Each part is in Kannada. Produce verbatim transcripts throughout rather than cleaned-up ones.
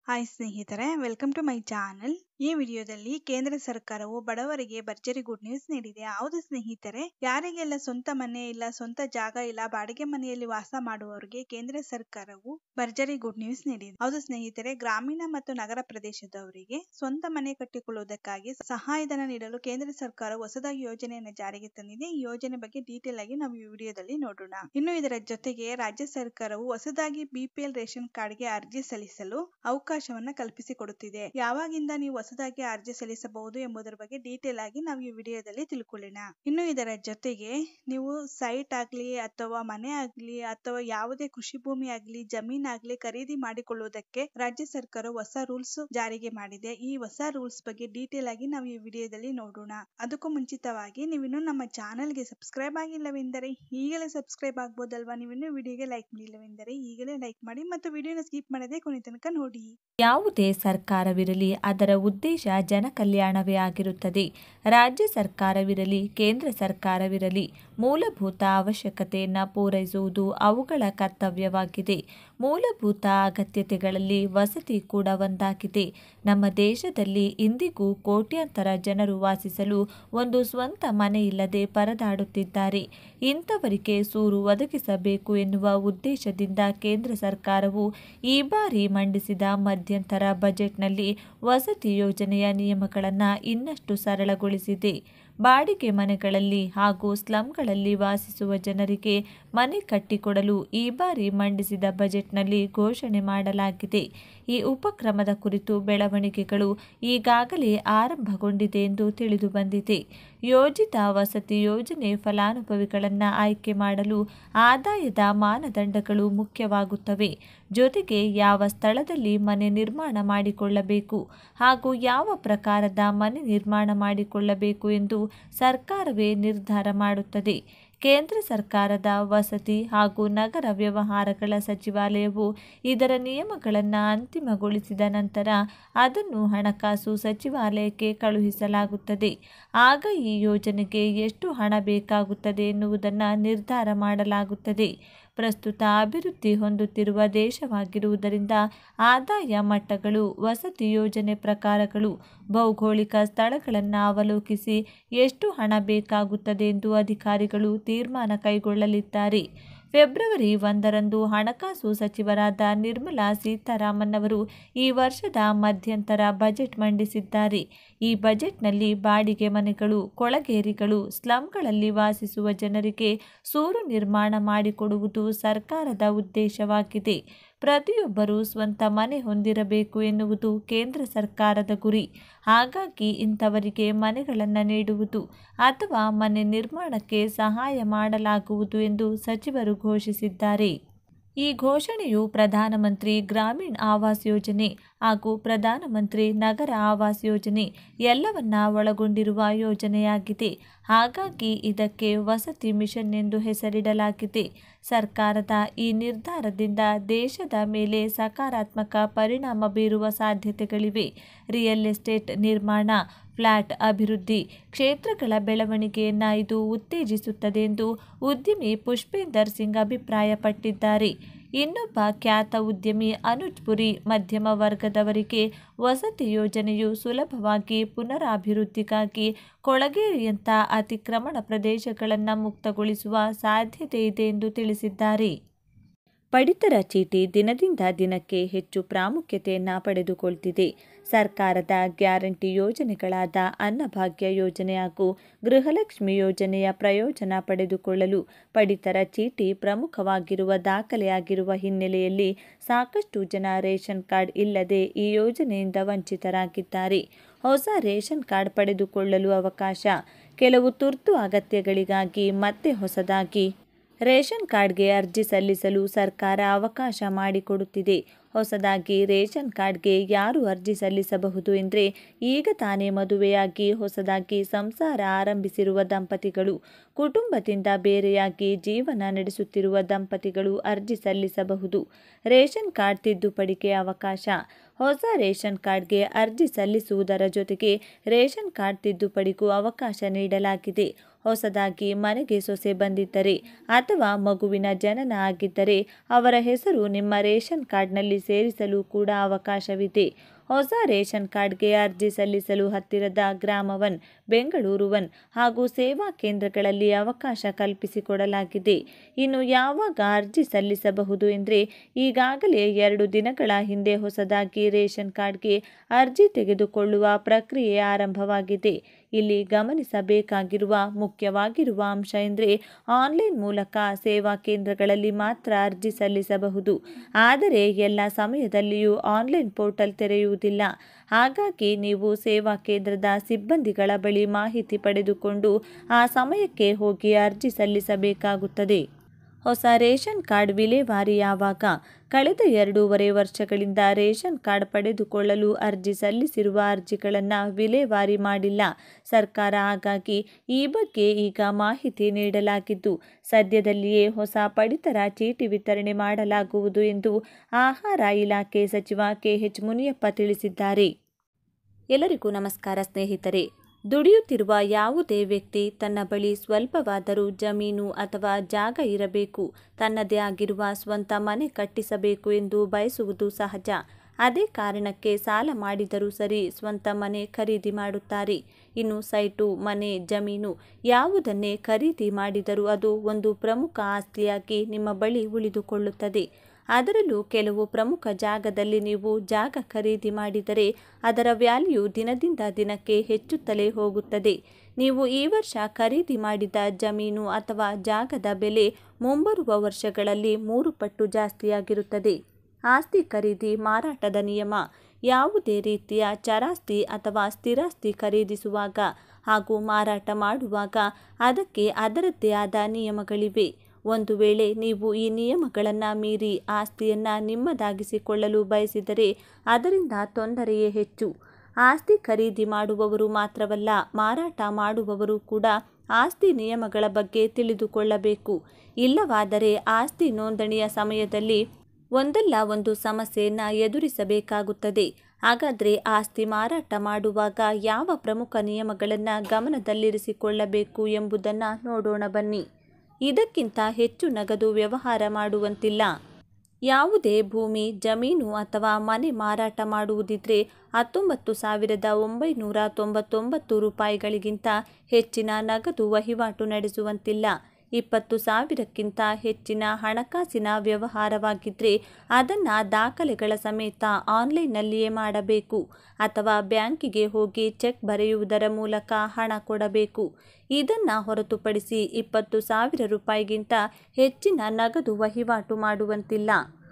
ಹಾಯ್ ಸ್ನೇಹಿತರೆ, ವೆಲ್ಕಮ್ ಟು ಮೈ ಚಾನಲ್. ಈ ವಿಡಿಯೋದಲ್ಲಿ ಕೇಂದ್ರ ಸರ್ಕಾರವು ಬಡವರಿಗೆ ಭರ್ಜರಿ ಗುಡ್ ನ್ಯೂಸ್ ನೀಡಿದೆ. ಹೌದು ಸ್ನೇಹಿತರೆ, ಯಾರಿಗೆಲ್ಲ ಸ್ವಂತ ಮನೆ ಇಲ್ಲ, ಸ್ವಂತ ಜಾಗ ಇಲ್ಲ, ಬಾಡಿಗೆ ಮನೆಯಲ್ಲಿ ವಾಸ ಮಾಡುವವರಿಗೆ ಕೇಂದ್ರ ಸರ್ಕಾರವು ಭರ್ಜರಿ ಗುಡ್ ನ್ಯೂಸ್ ನೀಡಿದೆ. ಹೌದು ಸ್ನೇಹಿತರೆ, ಗ್ರಾಮೀಣ ಮತ್ತು ನಗರ ಪ್ರದೇಶದವರಿಗೆ ಸ್ವಂತ ಮನೆ ಕಟ್ಟಿಕೊಳ್ಳುವುದಕ್ಕಾಗಿ ಸಹಾಯಧನ ನೀಡಲು ಕೇಂದ್ರ ಸರ್ಕಾರವು ಹೊಸದಾಗಿ ಯೋಜನೆಯನ್ನು ಜಾರಿಗೆ ತಂದಿದೆ. ಈ ಯೋಜನೆ ಬಗ್ಗೆ ಡೀಟೇಲ್ ಆಗಿ ನಾವು ಈ ವಿಡಿಯೋದಲ್ಲಿ ನೋಡೋಣ. ಇನ್ನು ಇದರ ಜೊತೆಗೆ ರಾಜ್ಯ ಸರ್ಕಾರವು ಹೊಸದಾಗಿ ಬಿಪಿಎಲ್ ರೇಷನ್ ಕಾರ್ಡ್ಗೆ ಅರ್ಜಿ ಸಲ್ಲಿಸಲು ಅವಕಾಶವನ್ನ ಕಲ್ಪಿಸಿಕೊಡುತ್ತಿದೆ. ಯಾವಾಗಿಂದ ನೀವು ಹೊಸದಾಗಿ ಅರ್ಜಿ ಸಲ್ಲಿಸಬಹುದು ಎಂಬುದರ ಬಗ್ಗೆ ಡೀಟೇಲ್ ಆಗಿ ನಾವು ಈ ವಿಡಿಯೋದಲ್ಲಿ ತಿಳ್ಕೊಳ್ಳೋಣ. ಇನ್ನು ಇದರ ಜೊತೆಗೆ ನೀವು ಸೈಟ್ ಆಗ್ಲಿ ಅಥವಾ ಮನೆ ಆಗ್ಲಿ ಅಥವಾ ಯಾವುದೇ ಕೃಷಿ ಭೂಮಿ ಆಗ್ಲಿ ಜಮೀನ್ ಆಗ್ಲಿ ಖರೀದಿ ಮಾಡಿಕೊಳ್ಳುವುದಕ್ಕೆ ರಾಜ್ಯ ಸರ್ಕಾರ ಹೊಸ ರೂಲ್ಸ್ ಜಾರಿಗೆ ಮಾಡಿದೆ. ಈ ಹೊಸ ರೂಲ್ಸ್ ಬಗ್ಗೆ ಡೀಟೇಲ್ ಆಗಿ ನಾವು ಈ ವಿಡಿಯೋದಲ್ಲಿ ನೋಡೋಣ. ಅದಕ್ಕೂ ಮುಂಚಿತವಾಗಿ ನೀವಿನ್ನು ನಮ್ಮ ಚಾನೆಲ್ಗೆ ಸಬ್ಸ್ಕ್ರೈಬ್ ಆಗಿಲ್ಲವೆಂದರೆ ಈಗಲೇ ಸಬ್ಸ್ಕ್ರೈಬ್ ಆಗ್ಬೋದಲ್ವಾ? ನೀವಿನ್ನು ವಿಡಿಯೋಗೆ ಲೈಕ್ ಮಾಡಿಲ್ಲವೆಂದರೆ ಈಗಲೇ ಲೈಕ್ ಮಾಡಿ ಮತ್ತು ವಿಡಿಯೋನ ಸ್ಕಿಪ್ ಮಾಡದೆ ಕೊನೆ ತನಕ ನೋಡಿ. ಯಾವುದೇ ಸರ್ಕಾರವಿರಲಿ ಅದರ ಉದ್ದೇಶ ಜನ ಕಲ್ಯಾಣವೇ ಆಗಿರುತ್ತದೆ. ರಾಜ್ಯ ಸರ್ಕಾರವಿರಲಿ ಕೇಂದ್ರ ಸರ್ಕಾರವಿರಲಿ ಮೂಲಭೂತ ಅವಶ್ಯಕತೆಯನ್ನು ಪೂರೈಸುವುದು ಅವುಗಳ ಕರ್ತವ್ಯವಾಗಿದೆ. ಮೂಲಭೂತ ಅಗತ್ಯತೆಗಳಲ್ಲಿ ವಸತಿ ಕೂಡ ಒಂದಾಗಿದೆ. ನಮ್ಮ ದೇಶದಲ್ಲಿ ಇಂದಿಗೂ ಕೋಟ್ಯಾಂತರ ಜನರು ವಾಸಿಸಲು ಒಂದು ಸ್ವಂತ ಮನೆ ಇಲ್ಲದೆ ಪರದಾಡುತ್ತಿದ್ದಾರೆ. ಇಂಥವರಿಗೆ ಸೂರು ಒದಗಿಸಬೇಕು ಎನ್ನುವ ಉದ್ದೇಶದಿಂದ ಕೇಂದ್ರ ಸರ್ಕಾರವು ಈ ಬಾರಿ ಮಂಡಿಸಿದ ಮಧ್ಯಂತರ ಬಜೆಟ್ನಲ್ಲಿ ವಸತಿ ಯೋಜನೆಯ ನಿಯಮಗಳನ್ನು ಇನ್ನಷ್ಟು ಸರಳಗೊಳಿಸಿದೆ. ಬಾಡಿಗೆ ಮನೆಗಳಲ್ಲಿ ಹಾಗೂ ಸ್ಲಂಗಳಲ್ಲಿ ವಾಸಿಸುವ ಜನರಿಗೆ ಮನೆ ಕಟ್ಟಿಕೊಡಲು ಈ ಬಾರಿ ಮಂಡಿಸಿದ ಬಜೆಟ್ನಲ್ಲಿ ಘೋಷಣೆ ಮಾಡಲಾಗಿದೆ. ಈ ಉಪಕ್ರಮದ ಕುರಿತು ಬೆಳವಣಿಗೆಗಳು ಈಗಾಗಲೇ ಆರಂಭಗೊಂಡಿದೆ ಎಂದು ತಿಳಿದು ಬಂದಿದೆ. ಯೋಜಿತ ವಸತಿ ಯೋಜನೆ ಫಲಾನುಭವಿಗಳನ್ನು ಆಯ್ಕೆ ಮಾಡಲು ಆದಾಯದ ಮಾನದಂಡಗಳು ಮುಖ್ಯವಾಗುತ್ತವೆ. ಜೊತೆಗೆ ಯಾವ ಸ್ಥಳದಲ್ಲಿ ಮನೆ ನಿರ್ಮಾಣ ಮಾಡಿಕೊಳ್ಳಬೇಕು ಹಾಗೂ ಯಾವ ಪ್ರಕಾರದ ಮನೆ ನಿರ್ಮಾಣ ಮಾಡಿಕೊಳ್ಳಬೇಕು ಎಂದು ಸರ್ಕಾರವೇ ನಿರ್ಧಾರ ಮಾಡುತ್ತದೆ. ಕೇಂದ್ರ ಸರ್ಕಾರದ ವಸತಿ ಹಾಗೂ ನಗರ ವ್ಯವಹಾರಗಳ ಸಚಿವಾಲಯವು ಇದರ ನಿಯಮಗಳನ್ನು ಅಂತಿಮಗೊಳಿಸಿದ ನಂತರ ಅದನ್ನು ಹಣಕಾಸು ಸಚಿವಾಲಯಕ್ಕೆ ಕಳುಹಿಸಲಾಗುತ್ತದೆ. ಆಗ ಈ ಯೋಜನೆಗೆ ಎಷ್ಟು ಹಣ ಬೇಕಾಗುತ್ತದೆ ಎನ್ನುವುದನ್ನು ನಿರ್ಧಾರ ಮಾಡಲಾಗುತ್ತದೆ. ಪ್ರಸ್ತುತ ಅಭಿವೃದ್ಧಿ ಹೊಂದುತ್ತಿರುವ ದೇಶವಾಗಿರುವುದರಿಂದ ಆದಾಯ ಮಟ್ಟಗಳು, ವಸತಿ ಯೋಜನೆ ಪ್ರಕಾರಗಳು, ಭೌಗೋಳಿಕ ಸ್ಥಳಗಳನ್ನು ಅವಲೋಕಿಸಿ ಎಷ್ಟು ಹಣ ಬೇಕಾಗುತ್ತದೆ ಎಂದು ಅಧಿಕಾರಿಗಳು ತೀರ್ಮಾನ ಕೈಗೊಳ್ಳಲಿದ್ದಾರೆ. ಫೆಬ್ರವರಿ ಒಂದರಂದು ಹಣಕಾಸು ಸಚಿವರಾದ ನಿರ್ಮಲಾ ಸೀತಾರಾಮನ್ ಅವರು ಈ ವರ್ಷದ ಮಧ್ಯಂತರ ಬಜೆಟ್ ಮಂಡಿಸಿದ್ದಾರೆ. ಈ ಬಜೆಟ್ನಲ್ಲಿ ಬಾಡಿಗೆ ಮನೆಗಳು, ಕೊಳಗೇರಿಗಳು, ಸ್ಲಂಗಳಲ್ಲಿ ವಾಸಿಸುವ ಜನರಿಗೆ ಸೂರು ನಿರ್ಮಾಣ ಮಾಡಿಕೊಡುವುದು ಸರ್ಕಾರದ ಉದ್ದೇಶವಾಗಿದೆ. ಪ್ರತಿಯೊಬ್ಬರೂ ಸ್ವಂತ ಮನೆ ಹೊಂದಿರಬೇಕು ಎನ್ನುವುದು ಕೇಂದ್ರ ಸರ್ಕಾರದ ಗುರಿ. ಹಾಗಾಗಿ ಇಂಥವರಿಗೆ ಮನೆಗಳನ್ನು ನೀಡುವುದು ಅಥವಾ ಮನೆ ನಿರ್ಮಾಣಕ್ಕೆ ಸಹಾಯ ಮಾಡಲಾಗುವುದು ಎಂದು ಸಚಿವರು ಘೋಷಿಸಿದ್ದಾರೆ. ಈ ಘೋಷಣೆಯು ಪ್ರಧಾನಮಂತ್ರಿ ಗ್ರಾಮೀಣ ಆವಾಸ್ ಯೋಜನೆ ಹಾಗೂ ಪ್ರಧಾನಮಂತ್ರಿ ನಗರ ಆವಾಸ್ ಯೋಜನೆ ಎಲ್ಲವನ್ನ ಒಳಗೊಂಡಿರುವ ಯೋಜನೆಯಾಗಿದೆ. ಹಾಗಾಗಿ ಇದಕ್ಕೆ ವಸತಿ ಮಿಷನ್ ಎಂದು ಹೆಸರಿಡಲಾಗಿದೆ. ಸರ್ಕಾರದ ಈ ನಿರ್ಧಾರದಿಂದ ದೇಶದ ಮೇಲೆ ಸಕಾರಾತ್ಮಕ ಪರಿಣಾಮ ಬೀರುವ ಸಾಧ್ಯತೆಗಳಿವೆ. ರಿಯಲ್ ಎಸ್ಟೇಟ್ ನಿರ್ಮಾಣ, ಫ್ಲಾಟ್ ಅಭಿವೃದ್ಧಿ ಕ್ಷೇತ್ರಗಳ ಬೆಳವಣಿಗೆಯನ್ನು ಇದು ಉತ್ತೇಜಿಸುತ್ತದೆ ಎಂದು ಉದ್ಯಮಿ ಪುಷ್ಪೇಂದರ್ ಸಿಂಗ್ ಅಭಿಪ್ರಾಯಪಟ್ಟಿದ್ದಾರೆ. ಇನ್ನೊಬ್ಬ ಖ್ಯಾತ ಉದ್ಯಮಿ ಅನುಜ್ ಪುರಿ ಮಧ್ಯಮ ವರ್ಗದವರಿಗೆ ವಸತಿ ಯೋಜನೆಯು ಸುಲಭವಾಗಿ ಪುನರಾಭಿವೃದ್ಧಿಗಾಗಿ ಕೊಳಗೇರಿಯಂಥ ಅತಿಕ್ರಮಣ ಪ್ರದೇಶಗಳನ್ನು ಮುಕ್ತಗೊಳಿಸುವ ಸಾಧ್ಯತೆ ಇದೆ ಎಂದು ತಿಳಿಸಿದ್ದಾರೆ. ಪಡಿತರ ಚೀಟಿ ದಿನದಿಂದ ದಿನಕ್ಕೆ ಹೆಚ್ಚು ಪ್ರಾಮುಖ್ಯತೆಯನ್ನು ಪಡೆದುಕೊಳ್ತಿದೆ. ಸರ್ಕಾರದ ಗ್ಯಾರಂಟಿ ಯೋಜನೆಗಳಾದ ಅನ್ನಭಾಗ್ಯ ಯೋಜನೆ ಹಾಗೂ ಗೃಹಲಕ್ಷ್ಮಿ ಯೋಜನೆಯ ಪ್ರಯೋಜನ ಪಡೆದುಕೊಳ್ಳಲು ಪಡಿತರ ಚೀಟಿ ಪ್ರಮುಖವಾಗಿರುವ ದಾಖಲೆಯಾಗಿರುವ ಹಿನ್ನೆಲೆಯಲ್ಲಿ ಸಾಕಷ್ಟು ಜನ ರೇಷನ್ ಕಾರ್ಡ್ ಇಲ್ಲದೆ ಈ ಯೋಜನೆಯಿಂದ ವಂಚಿತರಾಗಿದ್ದಾರೆ. ಹೊಸ ರೇಷನ್ ಕಾರ್ಡ್ ಪಡೆದುಕೊಳ್ಳಲು ಅವಕಾಶ. ಕೆಲವು ತುರ್ತು ಅಗತ್ಯಗಳಿಗಾಗಿ ಮತ್ತೆ ಹೊಸದಾಗಿ ರೇಷನ್ ಕಾರ್ಡ್ಗೆ ಅರ್ಜಿ ಸಲ್ಲಿಸಲು ಸರ್ಕಾರ ಅವಕಾಶ ಮಾಡಿಕೊಡುತ್ತಿದೆ. ಹೊಸದಾಗಿ ರೇಷನ್ ಕಾರ್ಡ್ಗೆ ಯಾರು ಅರ್ಜಿ ಸಲ್ಲಿಸಬಹುದು ಎಂದರೆ ಈಗ ತಾನೇ ಮದುವೆಯಾಗಿ ಹೊಸದಾಗಿ ಸಂಸಾರ ಆರಂಭಿಸಿರುವ ದಂಪತಿಗಳು, ಕುಟುಂಬದಿಂದ ಬೇರೆಯಾಗಿ ಜೀವನ ನಡೆಸುತ್ತಿರುವ ದಂಪತಿಗಳು ಅರ್ಜಿ ಸಲ್ಲಿಸಬಹುದು. ರೇಷನ್ ಕಾರ್ಡ್ ತಿದ್ದುಪಡಿಗೆ ಅವಕಾಶ. ಹೊಸ ರೇಷನ್ ಕಾರ್ಡ್ಗೆ ಅರ್ಜಿ ಸಲ್ಲಿಸುವುದರ ಜೊತೆಗೆ ರೇಷನ್ ಕಾರ್ಡ್ ತಿದ್ದುಪಡಿಗೂ ಅವಕಾಶ ನೀಡಲಾಗಿದೆ. ಹೊಸದಾಗಿ ಮನೆಗೆ ಸೊಸೆ ಬಂದಿದ್ದರೆ ಅಥವಾ ಮಗುವಿನ ಜನನ ಆಗಿದ್ದರೆ ಅವರ ಹೆಸರು ನಿಮ್ಮ ರೇಷನ್ ಕಾರ್ಡ್ನಲ್ಲಿ ಸೇರಿಸಲು ಕೂಡ ಅವಕಾಶವಿದೆ. ಹೊಸ ರೇಷನ್ ಕಾರ್ಡ್ಗೆ ಅರ್ಜಿ ಸಲ್ಲಿಸಲು ಹತ್ತಿರದ ಗ್ರಾಮ ಒನ್, ಬೆಂಗಳೂರು ಒನ್ ಹಾಗೂ ಸೇವಾ ಕೇಂದ್ರಗಳಲ್ಲಿ ಅವಕಾಶ ಕಲ್ಪಿಸಿಕೊಡಲಾಗಿದೆ. ಇನ್ನು ಯಾವಾಗ ಅರ್ಜಿ ಸಲ್ಲಿಸಬಹುದು ಎಂದರೆ ಈಗಾಗಲೇ ಎರಡು ದಿನಗಳ ಹಿಂದೆ ಹೊಸದಾಗಿ ರೇಷನ್ ಕಾರ್ಡ್ಗೆ ಅರ್ಜಿ ತೆಗೆದುಕೊಳ್ಳುವ ಪ್ರಕ್ರಿಯೆ ಆರಂಭವಾಗಿದೆ. ಇಲ್ಲಿ ಗಮನಿಸಬೇಕಾಗಿರುವ ಮುಖ್ಯವಾಗಿರುವ ಅಂಶ ಎಂದರೆ ಆನ್ಲೈನ್ ಮೂಲಕ ಸೇವಾ ಕೇಂದ್ರಗಳಲ್ಲಿ ಮಾತ್ರ ಅರ್ಜಿ ಸಲ್ಲಿಸಬಹುದು. ಆದರೆ ಎಲ್ಲ ಸಮಯದಲ್ಲಿಯೂ ಆನ್ಲೈನ್ ಪೋರ್ಟಲ್ ತೆರೆಯುವುದಿಲ್ಲ. ಹಾಗಾಗಿ ನೀವು ಸೇವಾ ಕೇಂದ್ರದ ಸಿಬ್ಬಂದಿಗಳ ಬಳಿ ಮಾಹಿತಿ ಪಡೆದುಕೊಂಡು ಆ ಸಮಯಕ್ಕೆ ಹೋಗಿ ಅರ್ಜಿ ಸಲ್ಲಿಸಬೇಕಾಗುತ್ತದೆ. ಹೊಸ ರೇಷನ್ ಕಾರ್ಡ್ ವಿಲೇವಾರಿ ಯಾವಾಗ? ಕಳೆದ ಎರಡೂವರೆ ವರ್ಷಗಳಿಂದ ರೇಷನ್ ಕಾರ್ಡ್ ಪಡೆದುಕೊಳ್ಳಲು ಅರ್ಜಿ ಸಲ್ಲಿಸಿರುವ ಅರ್ಜಿಗಳನ್ನು ವಿಲೇವಾರಿ ಮಾಡಿಲ್ಲ ಸರ್ಕಾರ. ಹಾಗಾಗಿ ಈ ಬಗ್ಗೆ ಈಗ ಮಾಹಿತಿ ನೀಡಲಾಗಿದ್ದು ಸದ್ಯದಲ್ಲಿಯೇ ಹೊಸ ಪಡಿತರ ಚೀಟಿ ವಿತರಣೆ ಮಾಡಲಾಗುವುದು ಎಂದು ಆಹಾರ ಇಲಾಖೆ ಸಚಿವ ಕೆ ಎಚ್ ಮುನಿಯಪ್ಪ ತಿಳಿಸಿದ್ದಾರೆ. ಎಲ್ಲರಿಗೂ ನಮಸ್ಕಾರ ಸ್ನೇಹಿತರೆ. ದುಡಿಯುತ್ತಿರುವ ಯಾವುದೇ ವ್ಯಕ್ತಿ ತನ್ನ ಬಳಿ ಸ್ವಲ್ಪವಾದರೂ ಜಮೀನು ಅಥವಾ ಜಾಗ ಇರಬೇಕು, ತನ್ನದೇ ಆಗಿರುವ ಸ್ವಂತ ಮನೆ ಕಟ್ಟಿಸಬೇಕು ಎಂದು ಬಯಸುವುದು ಸಹಜ. ಅದೇ ಕಾರಣಕ್ಕೆ ಸಾಲ ಮಾಡಿದರೂ ಸರಿ ಸ್ವಂತ ಮನೆ ಖರೀದಿ ಮಾಡುತ್ತಾರೆ. ಇನ್ನು ಸೈಟು, ಮನೆ, ಜಮೀನು ಯಾವುದನ್ನೇ ಖರೀದಿ ಮಾಡಿದರೂ ಅದು ಒಂದು ಪ್ರಮುಖ ಆಸ್ತಿಯಾಗಿ ನಿಮ್ಮ ಬಳಿ ಉಳಿದುಕೊಳ್ಳುತ್ತದೆ. ಅದರಲ್ಲೂ ಕೆಲವು ಪ್ರಮುಖ ಜಾಗದಲ್ಲಿ ನೀವು ಜಾಗ ಖರೀದಿ ಮಾಡಿದರೆ ಅದರ ವ್ಯಾಲ್ಯೂ ದಿನದಿಂದ ದಿನಕ್ಕೆ ಹೆಚ್ಚುತ್ತಲೇ ಹೋಗುತ್ತದೆ. ನೀವು ಈ ವರ್ಷ ಖರೀದಿ ಮಾಡಿದ ಜಮೀನು ಅಥವಾ ಜಾಗದ ಬೆಲೆ ಮುಂಬರುವ ವರ್ಷಗಳಲ್ಲಿ ಮೂರು ಪಟ್ಟು ಜಾಸ್ತಿಯಾಗಿರುತ್ತದೆ. ಆಸ್ತಿ ಖರೀದಿ ಮಾರಾಟದ ನಿಯಮ. ಯಾವುದೇ ರೀತಿಯ ಚರಾಸ್ತಿ ಅಥವಾ ಸ್ಥಿರಾಸ್ತಿ ಖರೀದಿಸುವಾಗ ಹಾಗೂ ಮಾರಾಟ ಮಾಡುವಾಗ ಅದಕ್ಕೆ ಅದರದ್ದೇ ಆದ ನಿಯಮಗಳಿವೆ. ಒಂದು ವೇಳೆ ನೀವು ಈ ನಿಯಮಗಳನ್ನು ಮೀರಿ ಆಸ್ತಿಯನ್ನು ನಿಮ್ಮದಾಗಿಸಿಕೊಳ್ಳಲು ಬಯಸಿದರೆ ಅದರಿಂದ ತೊಂದರೆಯೇ ಹೆಚ್ಚು. ಆಸ್ತಿ ಖರೀದಿ ಮಾಡುವವರು ಮಾತ್ರವಲ್ಲ, ಮಾರಾಟ ಮಾಡುವವರು ಕೂಡ ಆಸ್ತಿ ನಿಯಮಗಳ ಬಗ್ಗೆ ತಿಳಿದುಕೊಳ್ಳಬೇಕು. ಇಲ್ಲವಾದರೆ ಆಸ್ತಿ ನೋಂದಣಿಯ ಸಮಯದಲ್ಲಿ ಒಂದಲ್ಲ ಒಂದು ಸಮಸ್ಯೆಯನ್ನು ಎದುರಿಸಬೇಕಾಗುತ್ತದೆ. ಹಾಗಾದರೆ ಆಸ್ತಿ ಮಾರಾಟ ಮಾಡುವಾಗ ಯಾವ ಪ್ರಮುಖ ನಿಯಮಗಳನ್ನು ಗಮನದಲ್ಲಿರಿಸಿಕೊಳ್ಳಬೇಕು ಎಂಬುದನ್ನು ನೋಡೋಣ ಬನ್ನಿ. ಇದಕ್ಕಿಂತ ಹೆಚ್ಚು ನಗದು ವ್ಯವಹಾರ ಮಾಡುವಂತಿಲ್ಲ. ಯಾವುದೇ ಭೂಮಿ, ಜಮೀನು ಅಥವಾ ಮನೆ ಮಾರಾಟ ಮಾಡುವುದಿದ್ರೆ ಹತ್ತೊಂಬತ್ತು ಸಾವಿರದ ಒಂಬೈನೂರ ತೊಂಬತ್ತೊಂಬತ್ತು ರೂಪಾಯಿಗಳಿಗಿಂತ ಹೆಚ್ಚಿನ ನಗದು ವಹಿವಾಟು ನಡೆಸುವಂತಿಲ್ಲ. ಇಪ್ಪತ್ತು ಸಾವಿರಕ್ಕಿಂತ ಹೆಚ್ಚಿನ ಹಣಕಾಸಿನ ವ್ಯವಹಾರವಾಗಿದ್ದರೆ ಅದನ್ನು ದಾಖಲೆಗಳ ಸಮೇತ ಆನ್ಲೈನ್ನಲ್ಲಿಯೇ ಮಾಡಬೇಕು ಅಥವಾ ಬ್ಯಾಂಕಿಗೆ ಹೋಗಿ ಚೆಕ್ ಬರೆಯುವುದರ ಮೂಲಕ ಹಣ ಕೊಡಬೇಕು. ಇದನ್ನು ಹೊರತುಪಡಿಸಿ ಇಪ್ಪತ್ತು ಸಾವಿರ ರೂಪಾಯಿಗಿಂತ ಹೆಚ್ಚಿನ ನಗದು ವಹಿವಾಟು ಮಾಡುವಂತಿಲ್ಲ.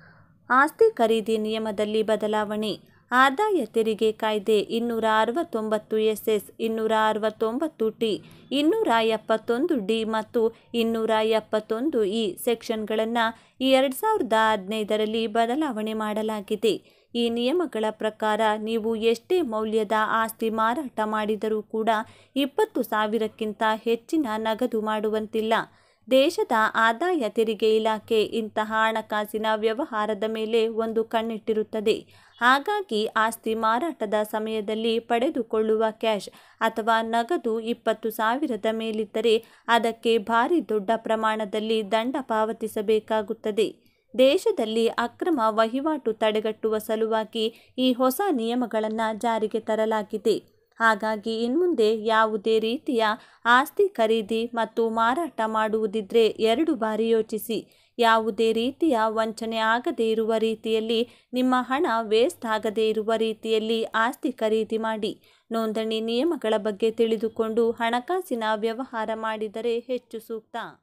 ಆಸ್ತಿ ಖರೀದಿ ನಿಯಮದಲ್ಲಿ ಬದಲಾವಣೆ. ಆದಾಯ ತೆರಿಗೆ ಕಾಯ್ದೆ ಇನ್ನೂರ ಅರವತ್ತೊಂಬತ್ತು ಎಸ್ ಎಸ್, ಇನ್ನೂರ ಅರವತ್ತೊಂಬತ್ತು ಟಿ, ಇನ್ನೂರ ಎಪ್ಪತ್ತೊಂದು ಡಿ ಮತ್ತು ಇನ್ನೂರ ಎಪ್ಪತ್ತೊಂದು ಇ ಸೆಕ್ಷನ್ಗಳನ್ನು ಎರಡು ಸಾವಿರದ ಹದಿನೈದರಲ್ಲಿ ಬದಲಾವಣೆ ಮಾಡಲಾಗಿದೆ. ಈ ನಿಯಮಗಳ ಪ್ರಕಾರ ನೀವು ಎಷ್ಟೇ ಮೌಲ್ಯದ ಆಸ್ತಿ ಮಾರಾಟ ಮಾಡಿದರೂ ಕೂಡ ಇಪ್ಪತ್ತು ಸಾವಿರಕ್ಕಿಂತ ಹೆಚ್ಚಿನ ನಗದು ಮಾಡುವಂತಿಲ್ಲ. ದೇಶದ ಆದಾಯ ತೆರಿಗೆ ಇಲಾಖೆ ಇಂತಹ ಹಣಕಾಸಿನ ವ್ಯವಹಾರದ ಮೇಲೆ ಒಂದು ಕಣ್ಣಿಟ್ಟಿರುತ್ತದೆ. ಹಾಗಾಗಿ ಆಸ್ತಿ ಮಾರಾಟದ ಸಮಯದಲ್ಲಿ ಪಡೆದುಕೊಳ್ಳುವ ಕ್ಯಾಶ್ ಅಥವಾ ನಗದು ಇಪ್ಪತ್ತು ಸಾವಿರದ ಮೇಲಿದ್ದರೆ ಅದಕ್ಕೆ ಭಾರಿ ದೊಡ್ಡ ಪ್ರಮಾಣದಲ್ಲಿ ದಂಡ ಪಾವತಿಸಬೇಕಾಗುತ್ತದೆ. ದೇಶದಲ್ಲಿ ಅಕ್ರಮ ವಹಿವಾಟು ತಡೆಗಟ್ಟುವ ಸಲುವಾಗಿ ಈ ಹೊಸ ನಿಯಮಗಳನ್ನು ಜಾರಿಗೆ ತರಲಾಗಿದೆ. ಹಾಗಾಗಿ ಇನ್ಮುಂದೆ ಯಾವುದೇ ರೀತಿಯ ಆಸ್ತಿ ಖರೀದಿ ಮತ್ತು ಮಾರಾಟ ಮಾಡುವುದಿದ್ರೆ ಎರಡು ಬಾರಿ ಯೋಚಿಸಿ. ಯಾವುದೇ ರೀತಿಯ ವಂಚನೆ ಆಗದೇ ಇರುವ ರೀತಿಯಲ್ಲಿ, ನಿಮ್ಮ ಹಣ ವೇಸ್ಟ್ ಆಗದೇ ಇರುವ ರೀತಿಯಲ್ಲಿ ಆಸ್ತಿ ಖರೀದಿ ಮಾಡಿ. ನೋಂದಣಿ ನಿಯಮಗಳ ಬಗ್ಗೆ ತಿಳಿದುಕೊಂಡು ಹಣಕಾಸಿನ ವ್ಯವಹಾರ ಮಾಡಿದರೆ ಹೆಚ್ಚು ಸೂಕ್ತ.